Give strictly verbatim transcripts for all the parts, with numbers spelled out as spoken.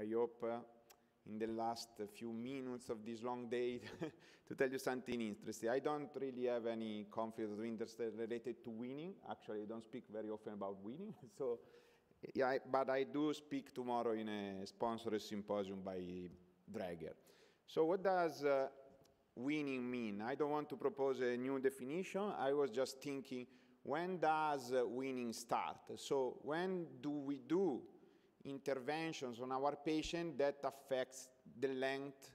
I hope uh, in the last few minutes of this long day to tell you something interesting. I don't really have any conflict of interest related to winning. Actually, I don't speak very often about winning. So, yeah, but I do speak tomorrow in a sponsored symposium by Draeger. So what does uh, winning mean? I don't want to propose a new definition. I was just thinking, when does uh, winning start? So when do we do interventions on our patient that affects the length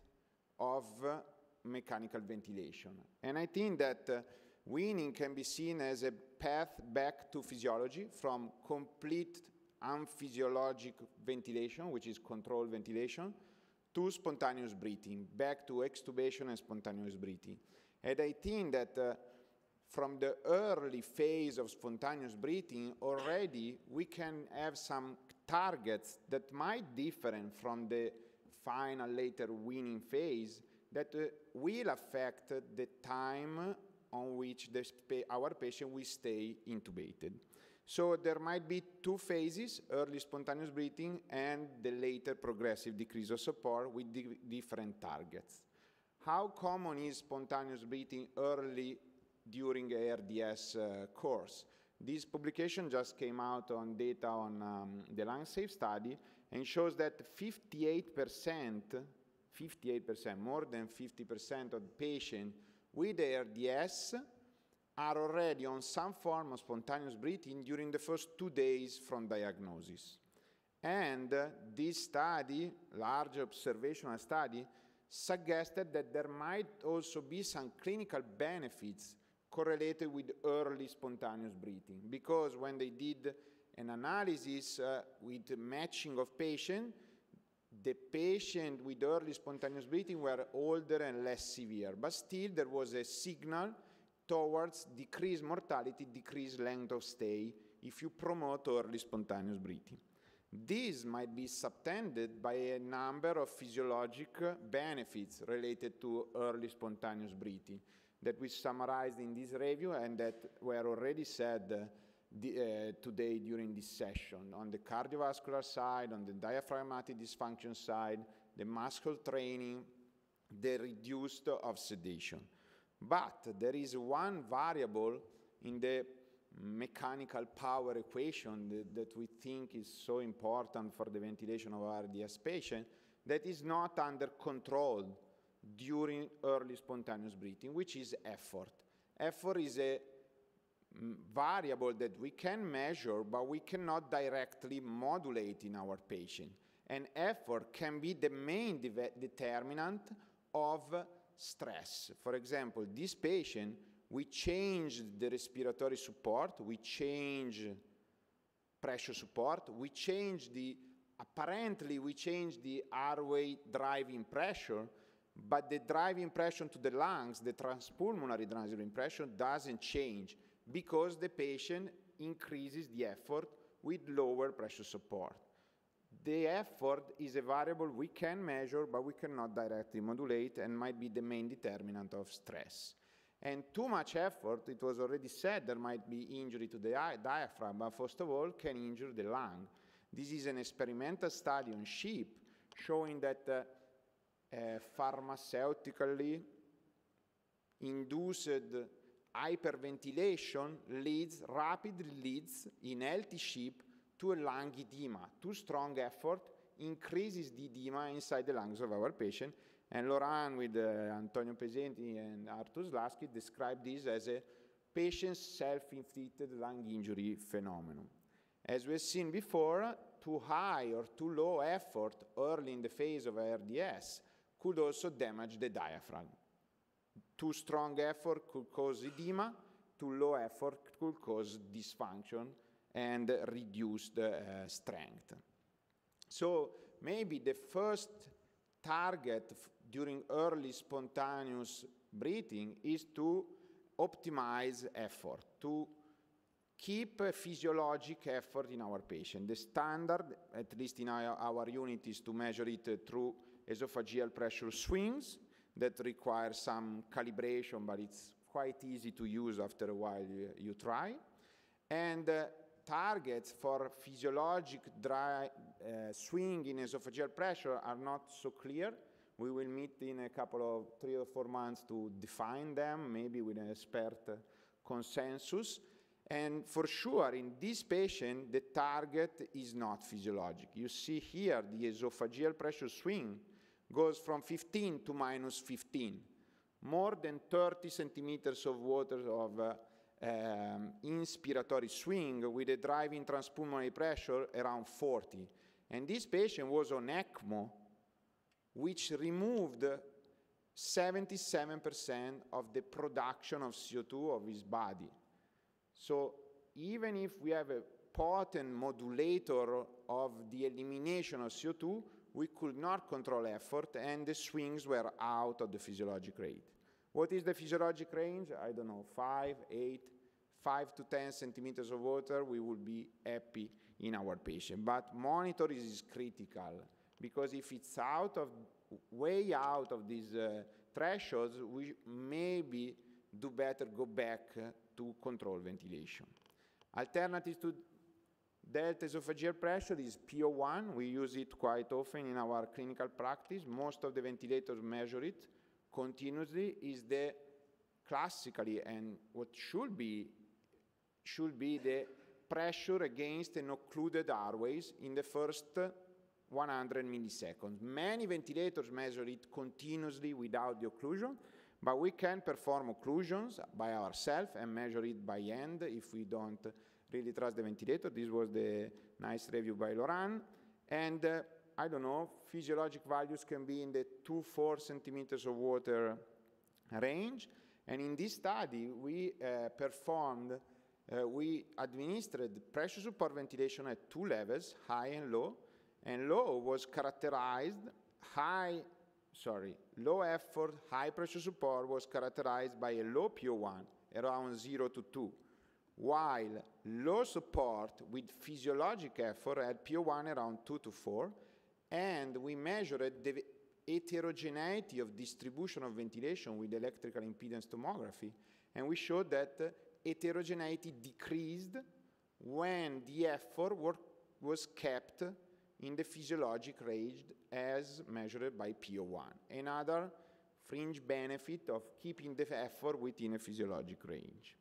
of uh, mechanical ventilation? And I think that uh, winning can be seen as a path back to physiology from complete unphysiologic ventilation, which is controlled ventilation, to spontaneous breathing, back to extubation and spontaneous breathing. And I think that uh, from the early phase of spontaneous breathing, already we can have some targets that might differ from the final later weaning phase that uh, will affect the time on which the, our patient will stay intubated. So there might be two phases, early spontaneous breathing and the later progressive decrease of support with di different targets. How common is spontaneous breathing early during a R D S uh, course? This publication just came out on data on um, the LungSafe study and shows that fifty-eight percent, fifty-eight percent, more than fifty percent of patients with A R D S are already on some form of spontaneous breathing during the first two days from diagnosis. And uh, this study, large observational study, suggested that there might also be some clinical benefits correlated with early spontaneous breathing, because when they did an analysis uh, with matching of patients, the patient with early spontaneous breathing were older and less severe, but still there was a signal towards decreased mortality, decreased length of stay if you promote early spontaneous breathing. This might be subtended by a number of physiologic benefits related to early spontaneous breathing that we summarized in this review and that were already said uh, the, uh, today during this session. On the cardiovascular side, on the diaphragmatic dysfunction side, the muscle training, the reduced of sedation. But there is one variable in the mechanical power equation that, that we think is so important for the ventilation of R D S patient that is not under control during early spontaneous breathing, which is effort. Effort is a variable that we can measure, but we cannot directly modulate in our patient. And effort can be the main de determinant of stress. For example, this patient, we changed the respiratory support, we changed pressure support, we changed the, apparently we changed the airway driving pressure, but the driving pressure to the lungs, the transpulmonary driving pressure, doesn't change because the patient increases the effort with lower pressure support. The effort is a variable we can measure, but we cannot directly modulate and might be the main determinant of stress. And too much effort, it was already said, there might be injury to the diaphragm, but first of all, can injure the lung. This is an experimental study on sheep showing that uh, uh, pharmaceutically induced hyperventilation leads, rapidly leads in healthy sheep to a lung edema. Too strong effort increases the edema inside the lungs of our patient. And Laurent with uh, Antonio Pesenti and Artur Slasky described this as a patient's self-inflicted lung injury phenomenon. As we've seen before, too high or too low effort early in the phase of A R D S could also damage the diaphragm. Too strong effort could cause edema, too low effort could cause dysfunction and reduced uh, strength. So maybe the first target during early spontaneous breathing is to optimize effort, to keep a physiologic effort in our patient. The standard, at least in our, our unit, is to measure it through esophageal pressure swings that require some calibration, but it's quite easy to use after a while you, you try. And uh, targets for physiologic dry, uh, uh, swing in esophageal pressure are not so clear. We will meet in a couple of three or four months to define them, maybe with an expert uh, consensus. And for sure, in this patient, the target is not physiologic. You see here the esophageal pressure swing goes from fifteen to minus fifteen. More than thirty centimeters of water of uh, um, inspiratory swing with a driving transpulmonary pressure around forty. And this patient was on ECMO, which removed seventy-seven percent of the production of C O two of his body. So even if we have a potent modulator of the elimination of C O two, we could not control effort, and the swings were out of the physiologic rate. What is the physiologic range? I don't know, five, eight, five to ten centimeters of water, we will be happy in our patient. But monitor is critical, because if it's out of, way out of these uh, thresholds, we maybe do better go back uh, to control ventilation. Alternatives to delta esophageal pressure is P O one. We use it quite often in our clinical practice. Most of the ventilators measure it continuously. Is the classically and what should be should be the pressure against an occluded airways in the first one hundred milliseconds. Many ventilators measure it continuously without the occlusion, but we can perform occlusions by ourselves and measure it by hand if we don't really trust the ventilator. This was the nice review by Laurent. And uh, I don't know, physiologic values can be in the two, four centimeters of water range. And in this study, we uh, performed, uh, we administered pressure support ventilation at two levels, high and low. And low was characterized, high, sorry, low effort, high pressure support was characterized by a low P O one, around zero to two. While low support with physiologic effort had P O one around two to four, and we measured the heterogeneity of distribution of ventilation with electrical impedance tomography, and we showed that uh, heterogeneity decreased when the effort were, was kept in the physiologic range as measured by P O one. Another fringe benefit of keeping the effort within a physiologic range.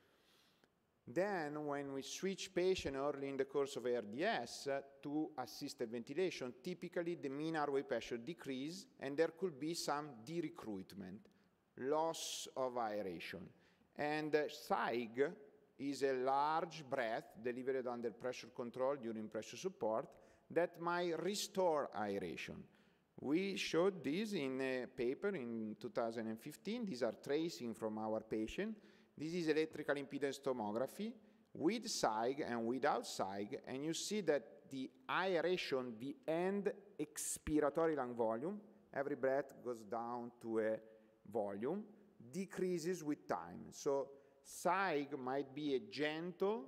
Then, when we switch patient early in the course of A R D S uh, to assisted ventilation, typically the mean airway pressure decrease, and there could be some de-recruitment, loss of aeration. And uh, S A I G is a large breath delivered under pressure control during pressure support that might restore aeration. We showed this in a paper in two thousand fifteen. These are tracing from our patient. This is electrical impedance tomography with S A I G and without S A I G, and you see that the aeration, the end expiratory lung volume, every breath goes down to a volume, decreases with time. So S A I G might be a gentle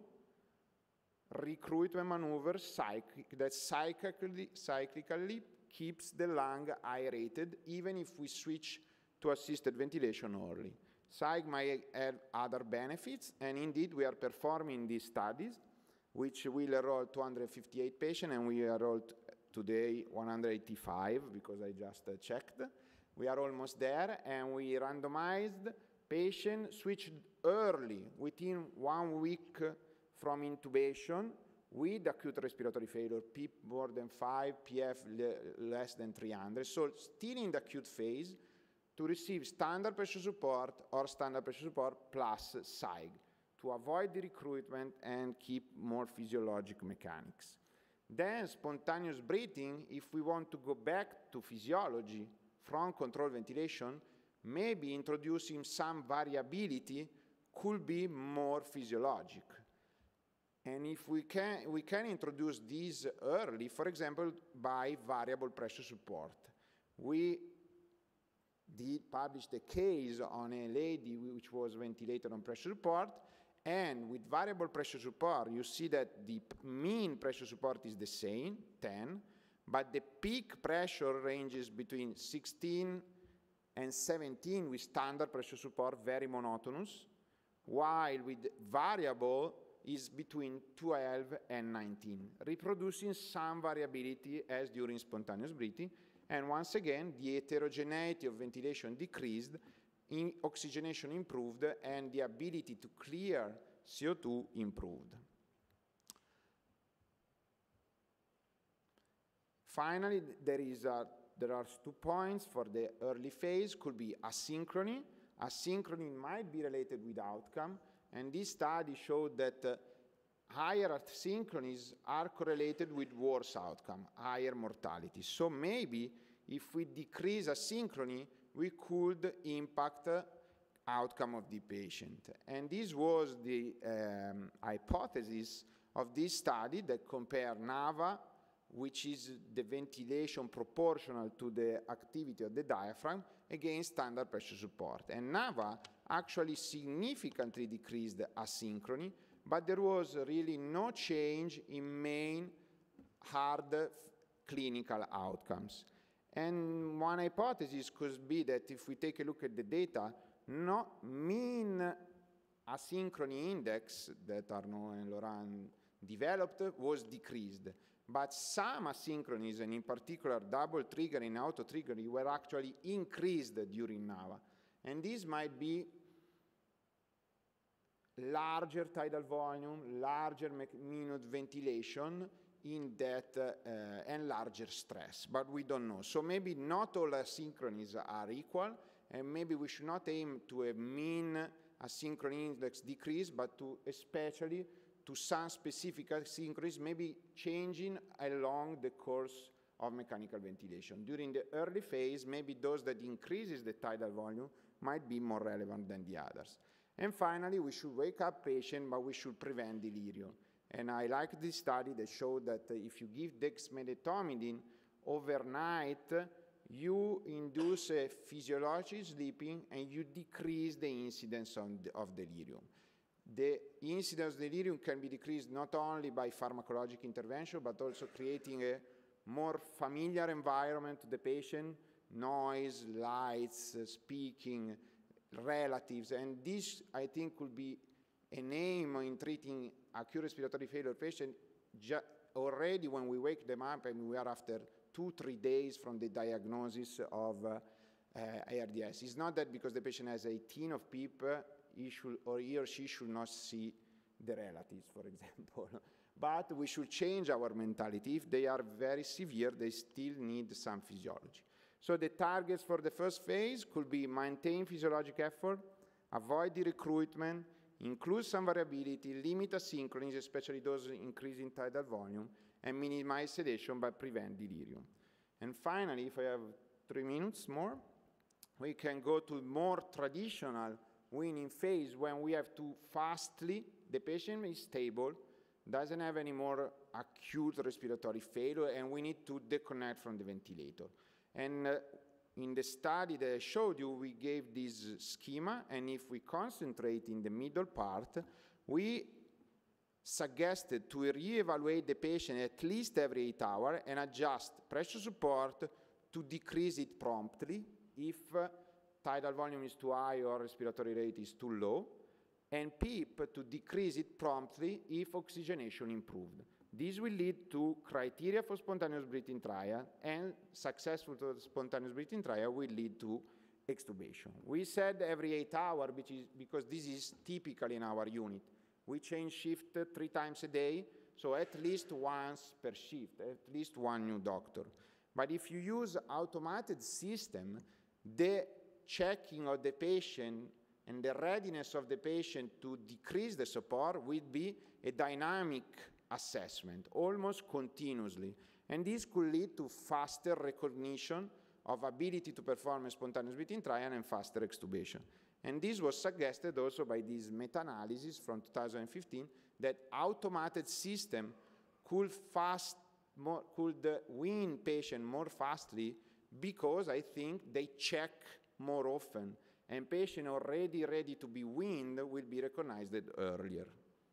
recruitment maneuver cyclic, that cyclically, cyclically keeps the lung aerated, even if we switch to assisted ventilation early. S A I G might have other benefits, and indeed we are performing these studies, which will enroll two hundred fifty-eight patients, and we enrolled today one hundred eighty-five, because I just uh, checked. We are almost there, and we randomized patients switched early, within one week from intubation, with acute respiratory failure, P more than five, P F le less than three hundred, so still in the acute phase, to receive standard pressure support or standard pressure support plus S A I G to avoid the recruitment and keep more physiologic mechanics. Then spontaneous breathing, if we want to go back to physiology from controlled ventilation, maybe introducing some variability could be more physiologic. And if we can, we can introduce these early, for example, by variable pressure support. We did publish a case on a lady which was ventilated on pressure support, and with variable pressure support, you see that the mean pressure support is the same, ten, but the peak pressure ranges between sixteen and seventeen with standard pressure support, very monotonous, while with variable, is between twelve and nineteen, reproducing some variability as during spontaneous breathing. And once again, the heterogeneity of ventilation decreased, in oxygenation improved, and the ability to clear C O two improved. Finally, there, is a, there are two points for the early phase. Could be asynchrony. Asynchrony might be related with outcome, and this study showed that uh, higher asynchronies are correlated with worse outcome, higher mortality. So maybe if we decrease asynchrony, we could impact uh, outcome of the patient. And this was the um, hypothesis of this study that compared NAVA, which is the ventilation proportional to the activity of the diaphragm, against standard pressure support. And NAVA actually significantly decreased the asynchrony, but there was really no change in main hard clinical outcomes. And one hypothesis could be that if we take a look at the data, no mean asynchrony index that Arnaud and Laurent developed was decreased. But some asynchronies, and in particular double triggering and auto triggering, were actually increased during NAVA. And this might be larger tidal volume, larger minute ventilation in that, uh, and larger stress, but we don't know. So maybe not all asynchronies are equal, and maybe we should not aim to a mean asynchrony index decrease, but to especially to some specific asynchronies, maybe changing along the course of mechanical ventilation. During the early phase, maybe those that increases the tidal volume might be more relevant than the others. And finally, we should wake up patient, but we should prevent delirium. And I like this study that showed that if you give dexmedetomidine overnight, you induce a physiological sleeping and you decrease the incidence of delirium. The incidence of delirium can be decreased not only by pharmacologic intervention, but also creating a more familiar environment to the patient, noise, lights, uh, speaking, relatives, and this, I think, could be an aim in treating acute respiratory failure patients already when we wake them up and we are after two, three days from the diagnosis of uh, uh, A R D S. It's not that because the patient has eighteen of P E P, he should, or he or she should not see the relatives, for example. But we should change our mentality. If they are very severe, they still need some physiology. So the targets for the first phase could be maintain physiologic effort, avoid the recruitment, include some variability, limit asynchronies, especially those increasing tidal volume, and minimize sedation but prevent delirium. And finally, if I have three minutes more, we can go to more traditional weaning phase when we have to fastly, the patient is stable, doesn't have any more acute respiratory failure, and we need to disconnect from the ventilator. And uh, in the study that I showed you, we gave this schema, and if we concentrate in the middle part, we suggested to reevaluate the patient at least every eight hours and adjust pressure support to decrease it promptly if uh, tidal volume is too high or respiratory rate is too low, and P E P to decrease it promptly if oxygenation improved. This will lead to criteria for spontaneous breathing trial, and successful to the spontaneous breathing trial will lead to extubation. We said every eight hours which is because this is typical in our unit. We change shift three times a day, so at least once per shift, at least one new doctor. But if you use automated system, the checking of the patient and the readiness of the patient to decrease the support will be a dynamic assessment, almost continuously. And this could lead to faster recognition of ability to perform a spontaneous breathing trial and faster extubation. And this was suggested also by this meta-analysis from two thousand fifteen that automated system could, fast, more, could uh, wean patient more fastly because I think they check more often, and patient already ready to be weaned will be recognized earlier.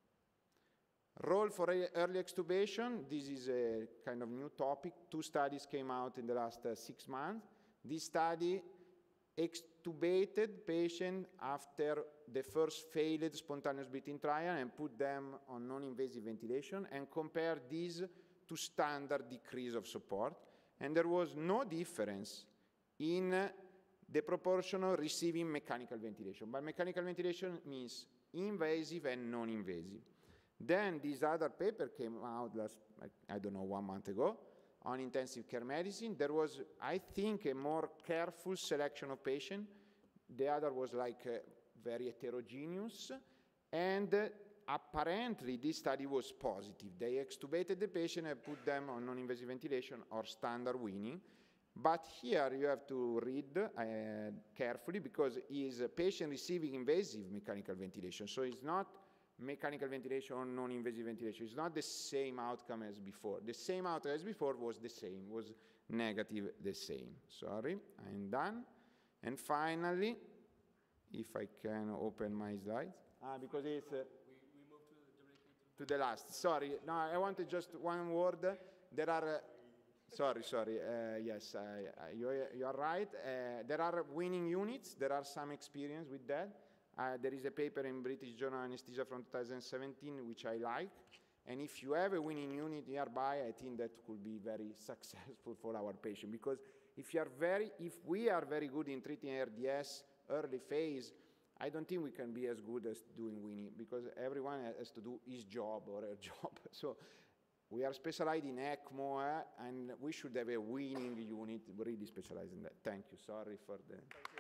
Role for early extubation, this is a kind of new topic. Two studies came out in the last uh, six months. This study extubated patient after the first failed spontaneous breathing trial and put them on non-invasive ventilation and compared this to standard decrease of support. And there was no difference in the proportion of receiving mechanical ventilation. But mechanical ventilation means invasive and non-invasive. Then this other paper came out last, I don't know, one month ago, on intensive care medicine. There was, I think, a more careful selection of patients. The other was like uh, very heterogeneous, and uh, apparently this study was positive. They extubated the patient and put them on non-invasive ventilation or standard weaning. But here you have to read uh, carefully, because is a patient receiving invasive mechanical ventilation. So it's not mechanical ventilation or non-invasive ventilation. It's not the same outcome as before. The same outcome as before was the same, was negative the same. Sorry, I'm done. And finally, if I can open my slides, ah, because it's uh, we, we move to the, to the last. Sorry, no, I wanted just one word. There are. Uh, Sorry, sorry, uh, yes, uh, you, you are right. Uh, there are weaning units, there are some experience with that. Uh, there is a paper in British Journal of Anesthesia from two thousand seventeen, which I like. And if you have a weaning unit nearby, I think that could be very successful for our patient. Because if, you are very, if we are very good in treating A R D S early phase, I don't think we can be as good as doing weaning, because everyone has to do his job or her job. So, we are specialized in ECMO, uh, and we should have a weaning unit really specialized in that. Thank you. Sorry for the...